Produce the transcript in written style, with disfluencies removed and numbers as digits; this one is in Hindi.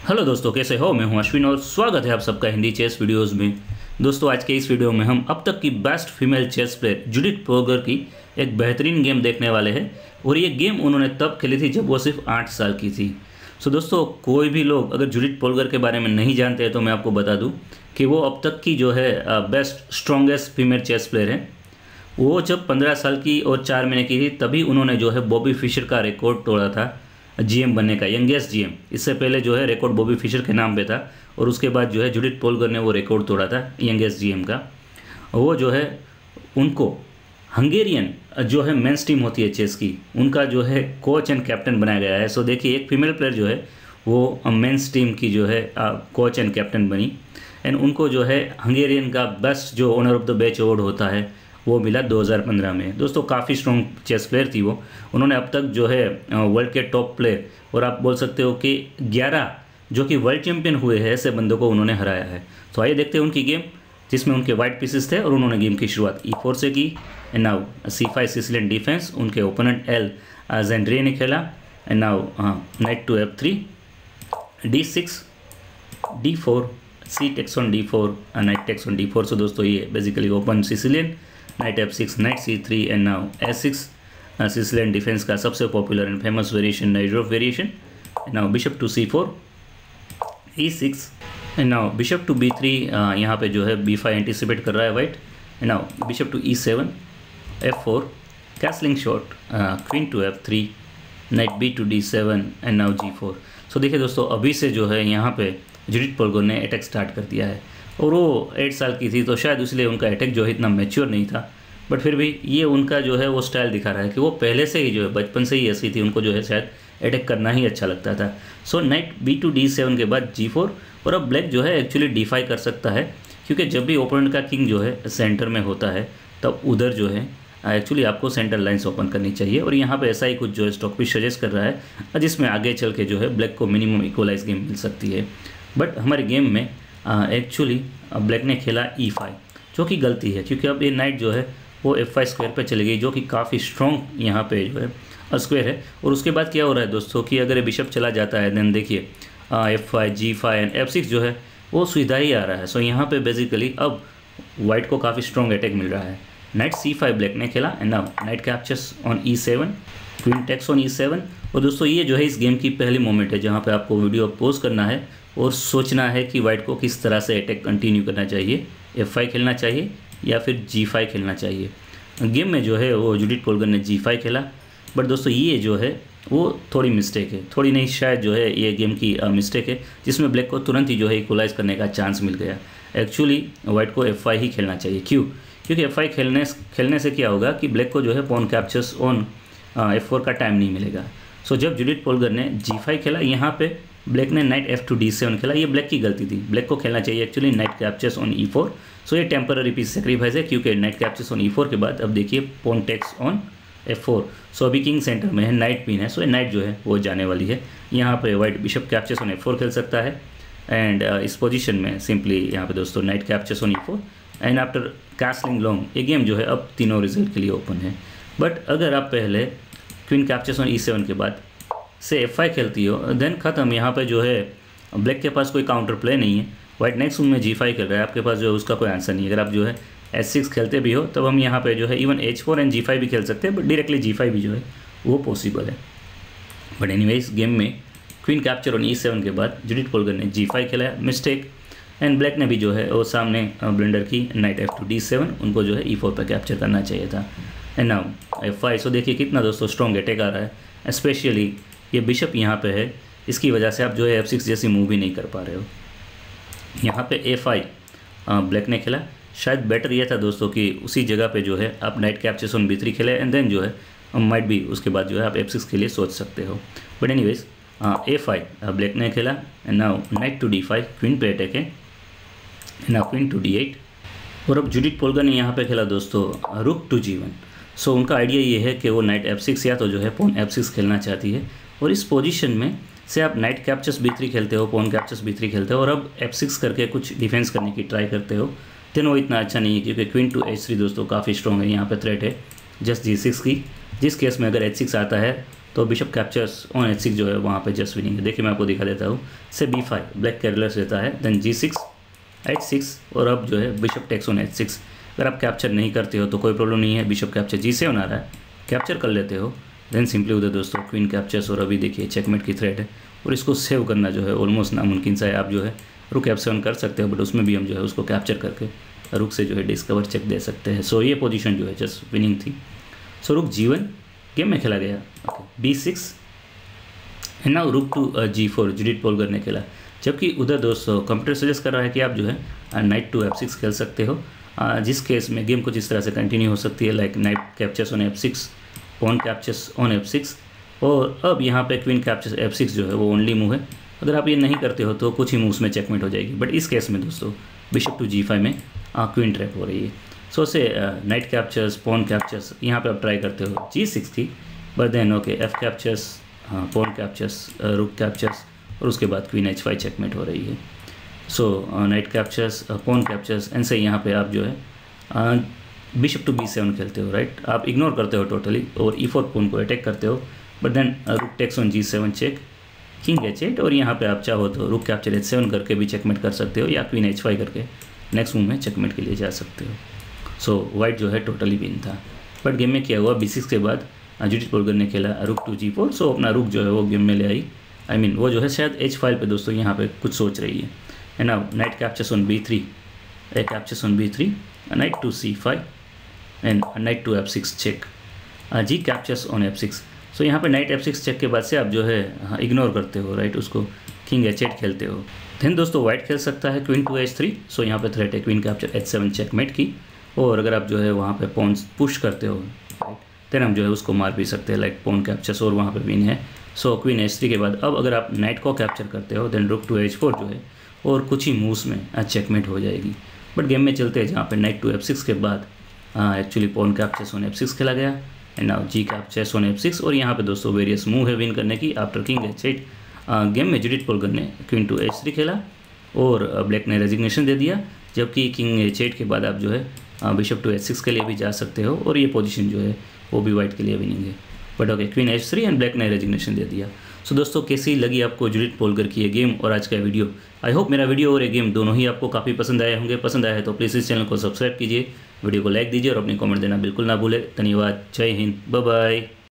हेलो दोस्तों, कैसे हो? मैं हूं अश्विन और स्वागत है आप सबका हिंदी चेस वीडियोस में। दोस्तों, आज के इस वीडियो में हम अब तक की best female chess player Judith Polgar की एक बेहतरीन गेम देखने वाले हैं। और ये गेम उन्होंने तब खेली थी जब वो सिर्फ 8 साल की थी। सो दोस्तों, कोई भी लोग अगर जुडिथ पोल्गर के बारे में नहीं जानते हैं तो मैं आपको बता दूँ कि वो अब तक की जो है best strongest female chess player है। वो जब 15 साल की और 4 महीने की थी तभी उन्होंने जो है बॉबी फिशर का रिकॉर्ड तोड़ा था जीएम बनने का, यंगेस्ट जीएम। इससे पहले जो है रिकॉर्ड बॉबी फिशर के नाम पे था और उसके बाद जो है जुडिथ पोल्गर ने वो रिकॉर्ड तोड़ा था यंगेस्ट जीएम का। वो जो है उनको हंगेरियन जो है मेंस टीम होती है चेस की, उनका जो है कोच एंड कैप्टन बनाया गया है। सो देखिए, एक फीमेल प्लेयर जो है वो मेंस टीम की जो है कोच एंड कैप्टन बनी एंड उनको जो है हंगेरियन का बेस्ट जो owner of the batch award होता है वो मिला 2015 में। दोस्तों, काफ़ी स्ट्रॉन्ग चेस प्लेयर थी वो। उन्होंने अब तक जो है वर्ल्ड के टॉप प्लेयर और आप बोल सकते हो कि 11 जो कि वर्ल्ड चैंपियन हुए हैं ऐसे बंदों को उन्होंने हराया है। तो आइए देखते हैं उनकी गेम, जिसमें उनके वाइट पीसेस थे और उन्होंने गेम की शुरुआत E4 से की and now C5 Sicilian defence. उनके ओपोनेंट एल जेंड्रिए ने खेला and now knight to F3, D6, D4, C takes on D4, knight takes on D4। So दोस्तों, ये basically open Sicilian, knight F6, knight C3 and now S6 Sicilian defence का सबसे popular and famous variation, Najdorf variation. Now bishop to C4, E6 and now bishop to B3। यहाँ पे जो है B5 एंटिसिपेट कर रहा है white and now bishop to E7, F4, castling short, queen to F3, knight B to D7 and now G4। So देखिए दोस्तों, अभी से जो है यहाँ पे जुडिथ पोल्गर ने अटैक स्टार्ट कर दिया है और वो 8 साल की थी तो शायद इसलिए उनका अटैक जो है इतना मैच्योर नहीं था, बट फिर भी ये उनका जो है वो स्टाइल दिखा रहा है कि वो पहले से ही जो है बचपन से ही ऐसी थी, उनको जो है शायद अटैक करना ही अच्छा लगता था। सो नाइट B टू D7 के बाद G4 और अब ब्लैक जो है एक्चुअली D5 कर सकता है, क्योंकि जब भी ओपोनेंट का किंग जो है सेंटर में होता है तब उधर जो है एक्चुअली आपको सेंटर लाइन्स ओपन करनी चाहिए। और यहाँ पे ऐसा ही कुछ जो है स्टॉक भी सजेस्ट कर रहा है जिसमें आगे चल के जो है ब्लैक को मिनिमम इक्वलाइज गेम मिल सकती है। बट हमारे गेम में एक्चुअली ब्लैक ने खेला E5, जो कि गलती है, क्योंकि अब ये नाइट जो है वो F5 स्क्वायर पे चली गई, जो कि काफ़ी स्ट्रॉन्ग यहाँ पे जो है स्क्वायर है। और उसके बाद क्या हो रहा है दोस्तों कि अगर ये बिशप चला जाता है देन देखिए F5, G5 एंड F6 जो है वो सीधा ही आ रहा है। सो यहाँ पे बेसिकली अब वाइट को काफ़ी स्ट्रॉन्ग अटैक मिल रहा है। नाइट C5 ब्लैक ने खेला and now knight captures on E7, queen takes on E7। और दोस्तों, ये जो है इस गेम की पहली मोमेंट है जहाँ पे आपको वीडियो पॉज करना है और सोचना है कि वाइट को किस तरह से अटैक कंटिन्यू करना चाहिए, F5 खेलना चाहिए या फिर G5 खेलना चाहिए। गेम में जो है वो जुडिथ पोल्गर ने G5 खेला, बट दोस्तों ये जो है वो थोड़ी मिस्टेक है, थोड़ी नहीं शायद जो है ये गेम की मिस्टेक है, जिसमें ब्लैक को तुरंत ही जो है इक्वलाइज करने का चांस मिल गया। एक्चुअली वाइट को F5 ही खेलना चाहिए। क्यों? क्योंकि F5 खेलने से क्या होगा कि ब्लैक को जो है पॉन कैप्चर्स ऑन F4 का टाइम नहीं मिलेगा। सो जब जुडिथ पोल्गर ने G5 खेला, यहाँ पे ब्लैक ने नाइट F टू D7 खेला। ये ब्लैक की गलती थी, ब्लैक को खेलना चाहिए actually knight captures on E4। So ये टेम्पररी पीस सेक्रीफाइस है, क्योंकि नाइट कैप्चर्स ऑन E4 के बाद अब देखिए पॉन टेक्स ऑन F4। सो अभी किंग सेंटर में है, नाइट पिन है, सो ये नाइट जो है वो जाने वाली है। यहाँ पे white bishop captures on F4 खेल सकता है एंड इस पोजीशन में सिंपली यहाँ पे दोस्तों knight captures on E4 and after castling long ये गेम जो है अब तीनों रिजल्ट के लिए ओपन है। बट अगर आप पहले क्वीन कैप्चर्स ऑन E7 के बाद से F5 खेलती हो देन ख़त्म। यहाँ पे जो है ब्लैक के पास कोई काउंटर प्ले नहीं है। वाइट नेक्स्ट में G5 खेल रहा है, आपके पास जो है उसका कोई आंसर नहीं है। अगर आप जो है S6 खेलते भी हो तब हम यहाँ पे जो है इवन H4 एंड G5 भी खेल सकते हैं, बट डायरेक्टली G5 भी जो है वो पॉसिबल है। बट एनीवेज गेम में क्वीन कैप्चर ऑन E7 के बाद जुडिथ पोल्गर ने G5 खेला है, मिस्टेक। एंड ब्लैक ने भी जो है वो सामने ब्लेंडर की नाइट F टू D7, उनको जो है E4 पर कैप्चर करना चाहिए था एंड नाउ F5। सो देखिए कितना दोस्तों स्ट्रॉन्ग अटैक आ रहा है, स्पेशली ये बिशप यहाँ पे है, इसकी वजह से आप जो है F6 जैसी मूव भी नहीं कर पा रहे हो। यहाँ पे A5 ब्लैक ने खेला, शायद बेटर ये था दोस्तों कि उसी जगह पे जो है आप नाइट कैप्चर्स ऑन B3 खेले एंड देन जो है माइट भी उसके बाद जो है आप F6 के लिए सोच सकते हो। बट एनीवेज A5 ब्लैक ने खेला and now knight to D5, queen पे अटैक है, नाउ क्वीन टू D8। और अब जुडिथ पोल्गर ने यहाँ पे खेला दोस्तों रुक टू G1। सो उनका आइडिया ये है कि वो नाइट F6 या तो जो है पॉन F6 खेलना चाहती है और इस पोजीशन में से आप नाइट कैप्चर्स B3 खेलते हो, पॉन कैप्चर्स B3 खेलते हो और अब F6 करके कुछ डिफेंस करने की ट्राई करते हो। देन वो इतना अच्छा नहीं है, क्योंकि क्वीन टू H3 दोस्तों काफ़ी स्ट्रॉन्ग है। यहाँ पे थ्रेट है जस्ट G6 की, जिस केस में अगर H6 आता है तो बिशप कैप्चर्स ऑन H6 जो है वहाँ पे जस्ट विनिंग है। देखिए मैं आपको दिखा देता हूँ। से B5 ब्लैक केयरलेस रहता है, देन G6 H6 और अब जो है बिशप टेक्स ऑन H6। अगर आप कैप्चर नहीं करते हो तो कोई प्रॉब्लम नहीं है, बिशप कैप्चर G7 आ रहा है, कैप्चर कर लेते हो, देन सिंपली उधर दोस्तों क्वीन कैप्चर्स और अभी देखिए चेकमेट की थ्रेट है और इसको सेव करना जो है ऑलमोस्ट नामुमकिन सा है। आप जो है रुक F7 कर सकते हो, बट उसमें भी हम जो है उसको कैप्चर करके रुक से जो है डिस्कवर चेक दे सकते हैं। सो ये पोजीशन जो है जस्ट विनिंग थी। सो रुक G1 गेम में खेला गया, B6 and now rook to G4 Judith Polgar ने खेला। जबकि उधर दोस्तों कंप्यूटर सजेस्ट कर रहा है कि आप जो है नाइट टू F6 खेल सकते हो, जिस केस में गेम कुछ इस तरह से कंटिन्यू हो सकती है, like knight captures on F6, pawn captures on F6 और अब यहाँ पे क्वीन कैप्चर्स F6 जो है वो ओनली मूव है। अगर आप ये नहीं करते हो तो कुछ ही मूव्स में चेकमेट हो जाएगी, बट इस केस में दोस्तों बिशप टू G5 में क्वीन ट्रैप हो रही है। सो से नाइट कैप्चर्स, पॉन कैप्चर्स यहाँ पे आप ट्राई करते हो, G6 थी, but then okay F captures, pawn captures, rook captures और उसके बाद क्वीन H5 चेकमेट हो रही है। So knight captures, pawn captures and से यहाँ पे आप जो है बिशप टू B7 खेलते हो, राइट। आप इग्नोर करते हो टोटली और E4 पॉन को अटैक करते हो, but then rook takes on G7 check, king H8 और यहाँ पे आप चाहो तो रुक कैप्चर H7 करके भी चेकमेट कर सकते हो या क्वीन H5 करके नेक्स्ट मूव में चेकमेट के लिए जा सकते हो। सो वाइट जो है टोटली विन था। बट गेम में क्या हुआ, B6 के बाद जुडिथ पोलगर ने खेला रुक टू G4। सो अपना रुक जो है वो गेम में ले आई, आई मीन वो जो है शायद H फाइल पे दोस्तों यहाँ पे कुछ सोच रही है ना। Knight captures on B3, captures on B3, knight to C5 and knight to F6 check, G captures on F6। So यहाँ पे नाइट F6 चेक के बाद से आप जो है इग्नोर करते हो, राइट, उसको किंग H8 खेलते हो। देन दोस्तों वाइट खेल सकता है क्वीन टू H3। सो यहाँ पे थ्रेट है क्वीन कैप्चर H7 चेकमेट की, और अगर आप जो है वहाँ पे पॉन पुश करते हो, राइट, देन हम जो है उसको मार भी सकते हैं, लाइक पॉन कैप्चर्स और वहाँ पे विन है। सो क्वीन H3 के बाद अब अगर आप नाइट को कैप्चर करते हो, देन रुक टू H4 जो है और कुछ ही मूव्स में चेकमेट हो जाएगी। बट गेम में चलते हैं जहाँ पे नाइट टू F6 के बाद actually pawn captures on F6 खेला गया and now G captures on F6 और यहाँ पे दोस्तों वेरियस मूव है विन करने की आफ्टर किंग H8। गेम में जुडिथ पोलगर ने क्वीन टू H3 खेला और ब्लैक ने रेजिग्नेशन दे दिया, जबकि किंग H8 के बाद आप जो है बिशप टू H6 के लिए भी जा सकते हो और ये पोजीशन जो है वो भी वाइट के लिए विनिंग है। But okay queen H3 and black ने रेजिग्नेशन दे दिया। सो दोस्तों कैसी लगी आपको जुडिथ पोलगर की ये गेम और आज का वीडियो? आई होप मेरा वीडियो और ये गेम दोनों ही आपको काफ़ी पसंद आए होंगे। पसंद आया है तो प्लीज़ इस चैनल को सब्सक्राइब कीजिए, वीडियो को लाइक दीजिए और अपने कमेंट देना बिल्कुल ना भूलें। धन्यवाद, जय हिंद, बाय बाय।